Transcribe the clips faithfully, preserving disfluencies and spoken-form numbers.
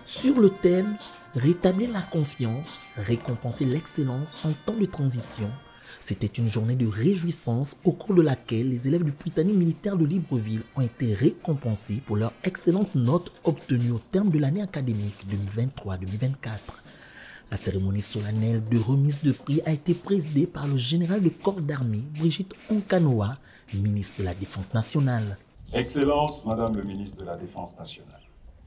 Sur le thème « Rétablir la confiance, récompenser l'excellence en temps de transition », c'était une journée de réjouissance au cours de laquelle les élèves du Prytanée militaire de Libreville ont été récompensés pour leurs excellentes notes obtenues au terme de l'année académique deux mille vingt-trois deux mille vingt-quatre. La cérémonie solennelle de remise de prix a été présidée par le général de corps d'armée Brigitte Onkanoa, ministre de la Défense nationale. Excellence, Madame le ministre de la Défense nationale.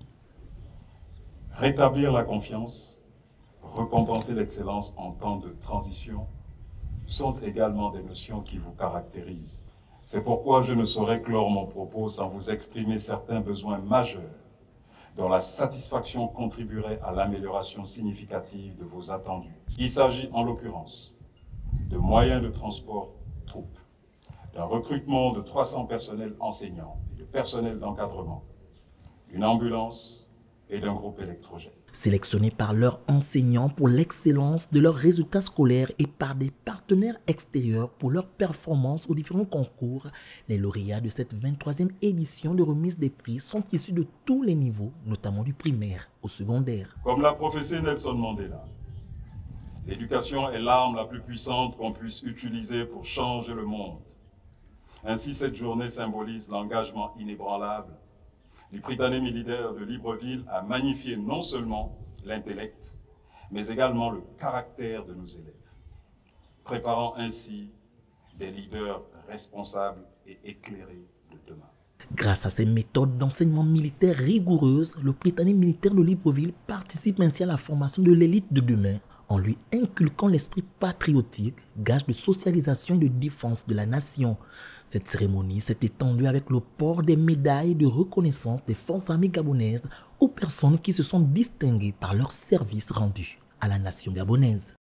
Rétablir la confiance, récompenser l'excellence en temps de transition sont également des notions qui vous caractérisent. C'est pourquoi je ne saurais clore mon propos sans vous exprimer certains besoins majeurs dont la satisfaction contribuerait à l'amélioration significative de vos attendus. Il s'agit en l'occurrence de moyens de transport troupes, d'un recrutement de trois cents personnels enseignants et de personnel d'encadrement, d'une ambulance et d'un groupe électrogène. Sélectionnés par leurs enseignants pour l'excellence de leurs résultats scolaires et par des partenaires extérieurs pour leur performance aux différents concours, les lauréats de cette vingt-troisième édition de remise des prix sont issus de tous les niveaux, notamment du primaire au secondaire. Comme l'a professé Nelson Mandela, l'éducation est l'arme la plus puissante qu'on puisse utiliser pour changer le monde. Ainsi, cette journée symbolise l'engagement inébranlable du Prytanée militaire de Libreville à magnifier non seulement l'intellect, mais également le caractère de nos élèves, préparant ainsi des leaders responsables et éclairés de demain. Grâce à ces méthodes d'enseignement militaire rigoureuses, le Prytanée militaire de Libreville participe ainsi à la formation de l'élite de demain, en lui inculquant l'esprit patriotique, gage de socialisation et de défense de la nation. Cette cérémonie s'est étendue avec le port des médailles de reconnaissance des forces armées gabonaises aux personnes qui se sont distinguées par leur service rendu à la nation gabonaise.